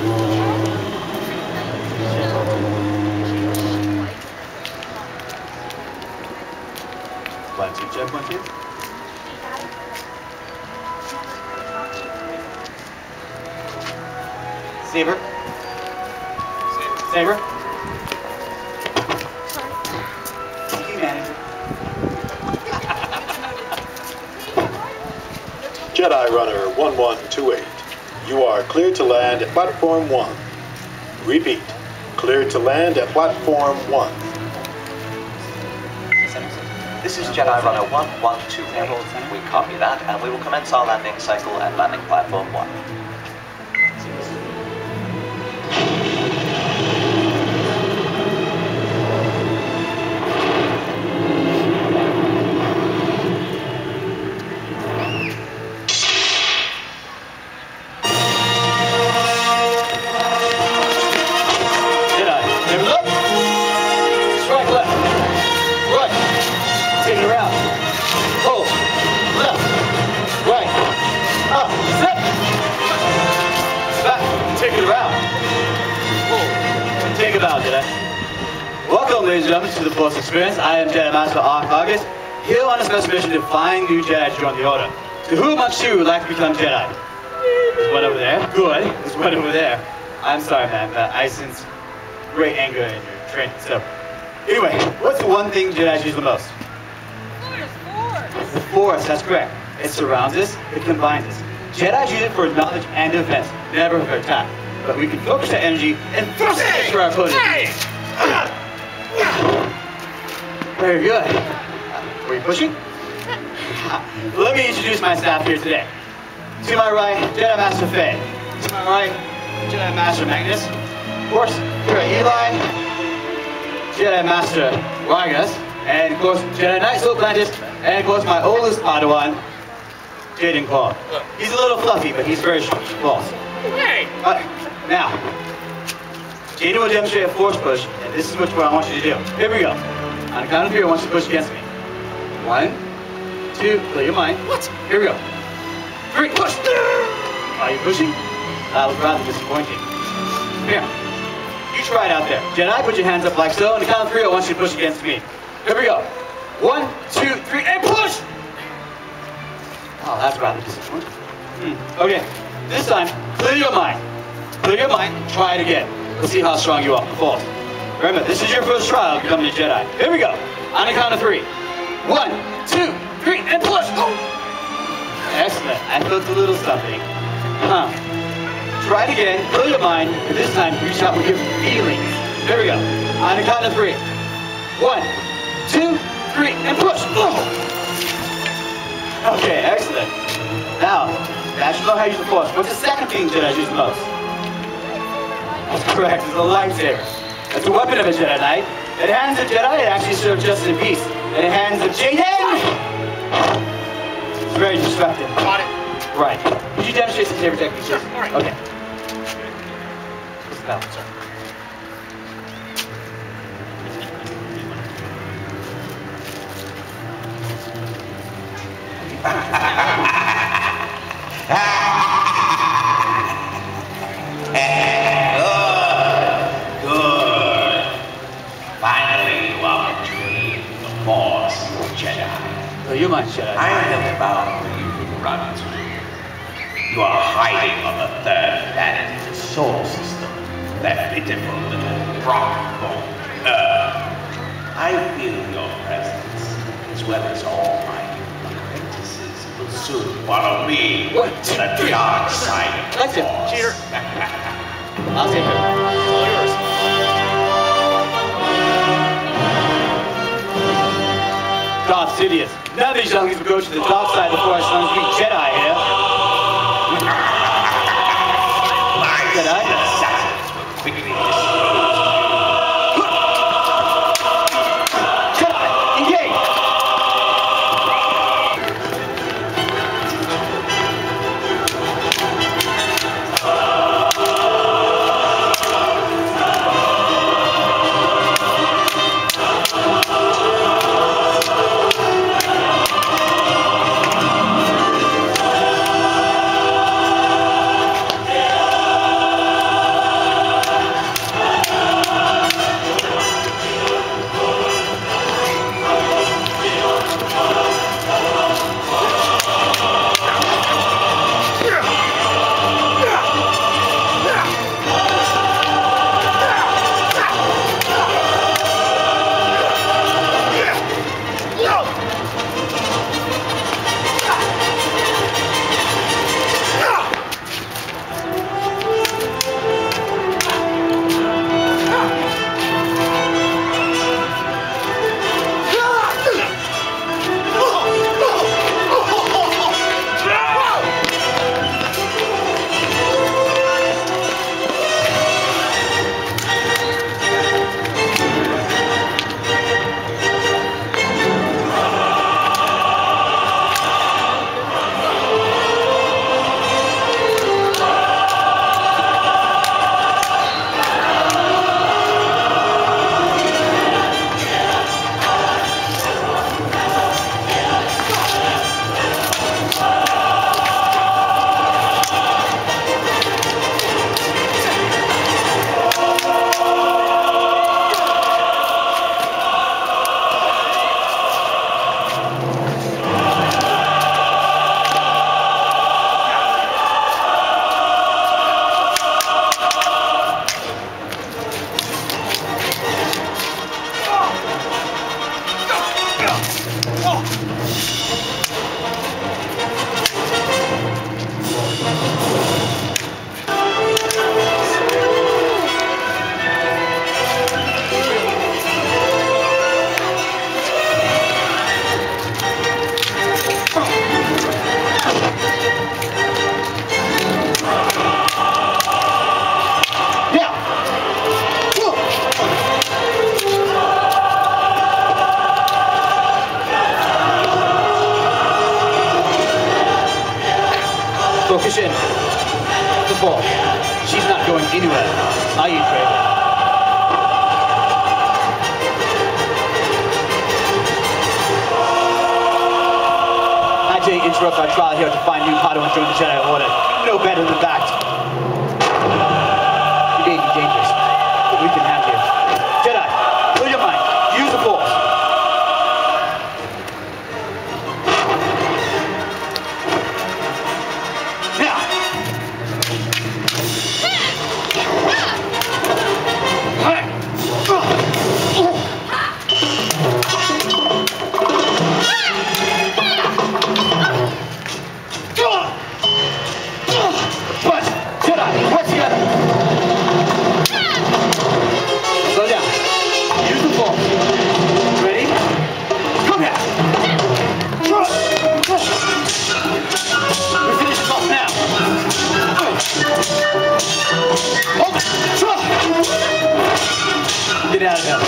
One, two, check, one, two. Saber. Saber. Thank you, manager. Jedi Runner 1128. You are cleared to land at Platform 1. Repeat. Cleared to land at Platform 1. This is Jedi Runner 1128. We copy that, and we will commence our landing cycle at landing platform 1. Welcome, ladies and gentlemen, to the Force Experience. I am Jedi Master August, here on a special mission to find new Jedi to join the Order. So who amongst you would like to become Jedi? There's one over there. Good. There's one over there. I'm sorry, man, but I sense great anger in your training. So, anyway, what's the one thing Jedi use the most? The Force, that's correct. It surrounds us, it combines us. Jedi use it for knowledge and defense, never for attack. But we can focus that energy and thrust it for our opponent. Very good. Were you pushing? Let me introduce my staff here today. To my right, Jedi Master Faye. To my right, Jedi Master Magnus. Of course, here are Eli, Jedi Master Vargas, and of course, Jedi Knight Soplantis, and of course, my oldest Padawan, Jaden Claw. He's a little fluffy, but he's very false. Hey! Now, Jaden will demonstrate a force push, and this is what I want you to do. Here we go. On the count of 3, I want you to push against me. 1, 2, clear your mind. What? Here we go. 3, push! Are you pushing? That was rather disappointing. Here. You try it out there. Jedi, put your hands up like so. On the count of 3, I want you to push against me. Here we go. 1, 2, 3, and push! Oh, that's rather disappointing. Okay. This time, clear your mind. Clear your mind, try it again. Let's see how strong you are. False. Remember, this is your first trial of becoming a Jedi. Here we go. On the count of 3. 1, 2, 3, and push! Oh. Excellent. I felt a little something. Try it again, clear your mind, and this time reach out with your feelings. Here we go. On the count of 3. 1, 2, 3, and push! Oh. Okay, excellent. Now you know how to use the Force. What's the second thing Jedi use the most? That's correct, it's a lightsaber. That's a weapon of a Jedi Knight. In the hands of Jedi, it actually serves justice and peace. In the hands of Jaden, it's very destructive. Got it. Right. Could you demonstrate some saber techniques? Sure, all right. Okay. What's the bell, sir? Good. Finally, you are entering the Force, Jedi. Oh, you might Jedi. I have found where you can run to. You are hiding on the third planet of the solar system, that pitiful little rock called Earth. I feel your presence, as well as all my apprentices will soon follow me to the dark side of the That's it. Force. Cheater. I'll take it. All yours. Darth Sidious. None of these younglings will go to the dark side of the Force as long as we Jedi here. Jedi? Assassins will quickly dispose Jedi, engage! Focus in. The ball. She's not going anywhere. Are you, Craig? I didn't interrupt our trial here to find new Padawans join the Jedi Order. No better than that. You may be dangerous, but we can handle you. Jedi, clear your mind. Use the Force. Get out of here.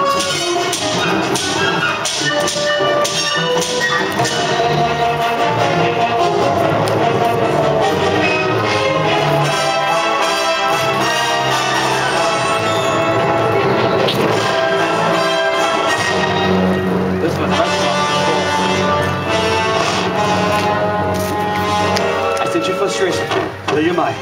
This was I sense your frustration. Clear your mind.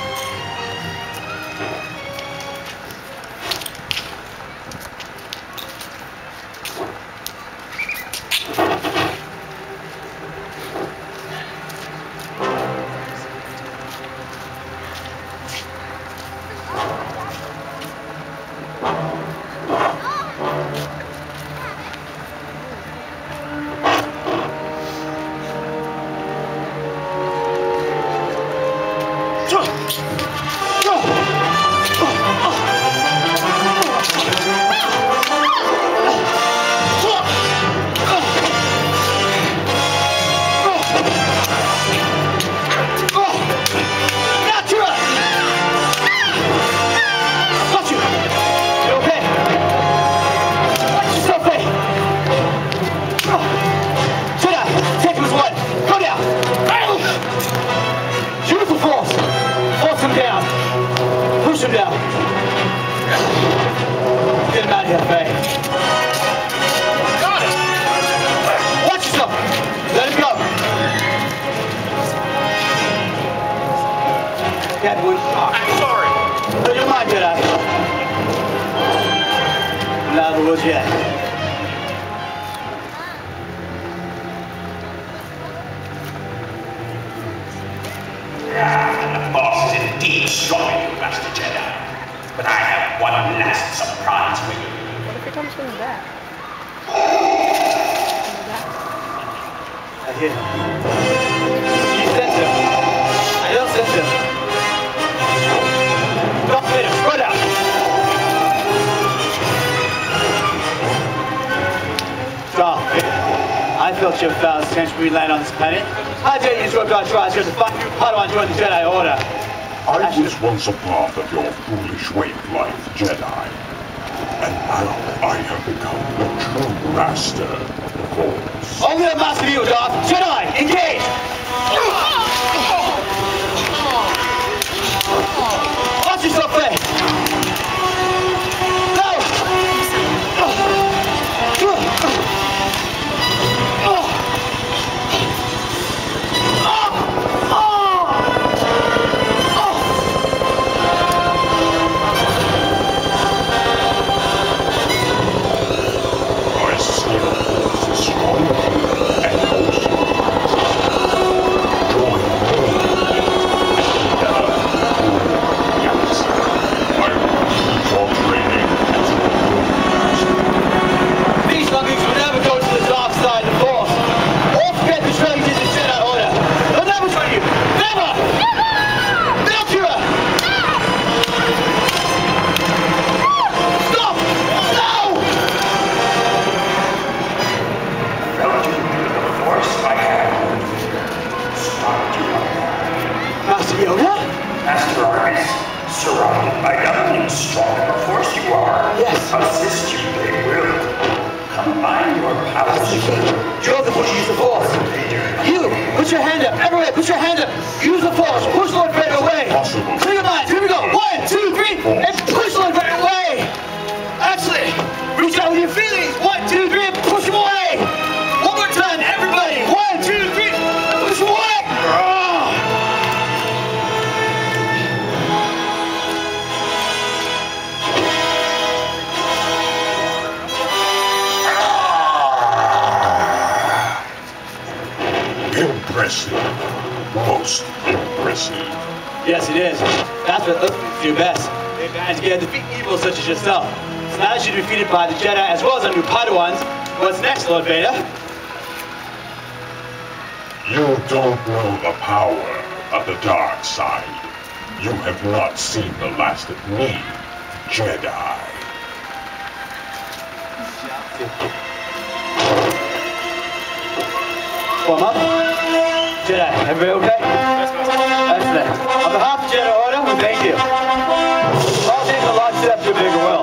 I'm sorry. Clear your mind, Jedi. Not the woods yet. The boss is indeed strong, you Master Jedi. But I have one last surprise for you. What if it comes from the back? I hear him. You sense him. I don't sense him. Don't hit him. Spread out. Stop. I felt your foul stench when we land on this planet. How dare you interrupt our trials just to find you Padawan join the Jedi Order? I was once a part of your foolish way of life, Jedi. And now I have become the true master of the Force. Only a master view, Darth. Jedi, engage! Watch yourself there! No! Surrounded by younglings, strong in the Force you are. Yes. Assist you they will. Combine your powers. You're the one who use the Force. You, put your hand up. Everywhere, put your hand up. Use the Force. it is. That's what Earth do best. They manage to defeat evil such as yourself. So now that you're defeated by the Jedi as well as our new Padawans, what's next, Lord Vader? You don't know the power of the dark side. You have not seen the last of me, Jedi. Form up. Jedi, everybody okay? Excellent. On behalf of Jedi Order, we thank you. All things are locked up to a bigger world.